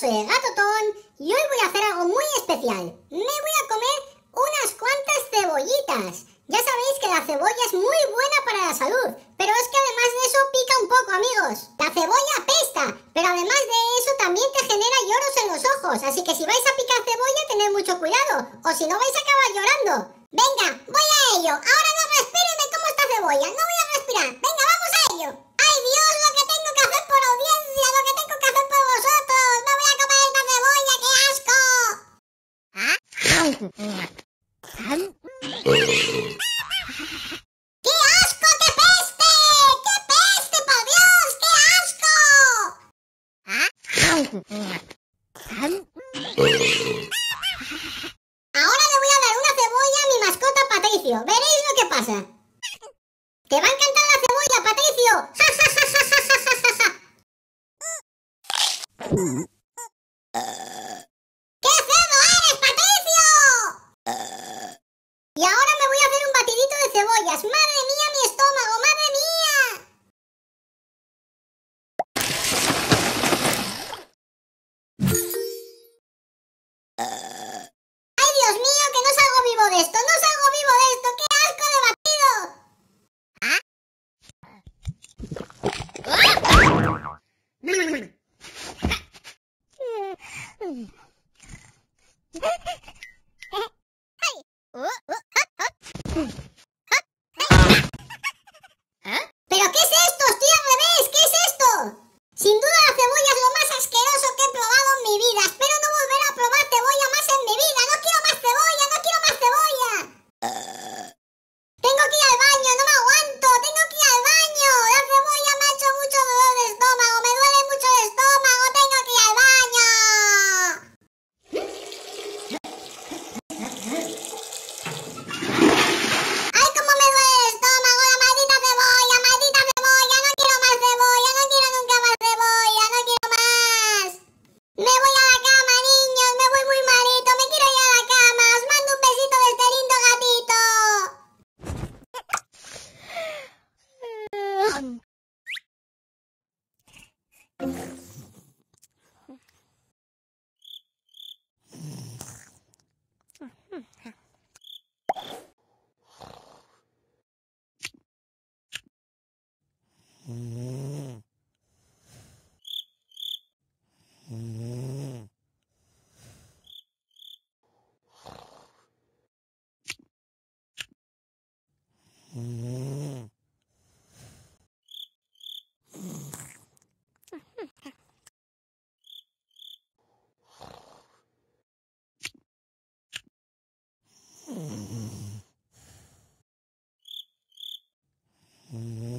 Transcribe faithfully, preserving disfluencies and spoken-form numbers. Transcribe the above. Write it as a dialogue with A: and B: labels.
A: soy Gatotón y hoy voy a hacer algo muy especial. Me voy a comer unas cuantas cebollitas. Ya sabéis que la cebolla es muy buena para la salud, pero es que además de eso pica un poco, amigos. La cebolla apesta, pero además de eso también te genera lloros en los ojos, así que si vais a picar cebolla tened mucho cuidado, o si no vais a acabar llorando. Venga, voy a ello. Ahora no respiro y me como esta cebolla. No voy a respirar. Venga, vamos a ello. ¡Ay, Dios, lo que tengo que hacer por audiencia, lo que tengo que hacer por vosotros! ¡Me voy a comer esta cebolla, qué asco! ¡Qué asco, qué peste! ¡Qué peste, por Dios! ¡Qué asco! Ahora le voy a dar una cebolla a mi mascota Patricio. Veréis lo que pasa. ¡Te va a encantar la cebolla, Patricio! ¡Ja, ja, ja, ja, ja, ja, ja, ja! ¡Qué cerdo eres, Patricio! Y ahora me voy a hacer un batidito de cebollas. ¡Madre mía, mi estómago! ¡Madre mía! ¡Ay, Dios mío, que no salgo vivo de esto! ¡No salgo vivo de esto! ¡Qué asco de batido! ¿Pero qué es esto? ¡Estoy al revés! ¿Qué es esto? Sin duda la cebolla es lo más asqueroso que he probado en mi vida. Espero no volver a probar cebolla más en mi vida. ¡No quiero más cebolla! ¡No quiero más cebolla! Tengo que ir al baño, no me aguanto. Tengo que ir al baño. La cebolla me ha hecho mucho dolor de estómago. Me duele mucho el estómago. Tengo que ir al baño. ¡Ay, cómo me duele el estómago! ¡La maldita cebolla! ¡Maldita cebolla! ¡No quiero más cebolla! ¡No quiero nunca más cebolla! ¡No quiero más! ¡Me voy a la cama, niños! ¡Me voy muy malito! ¡Me quiero ir a la cama! ¡Os mando un besito de este lindo gatito! Mm-hmm.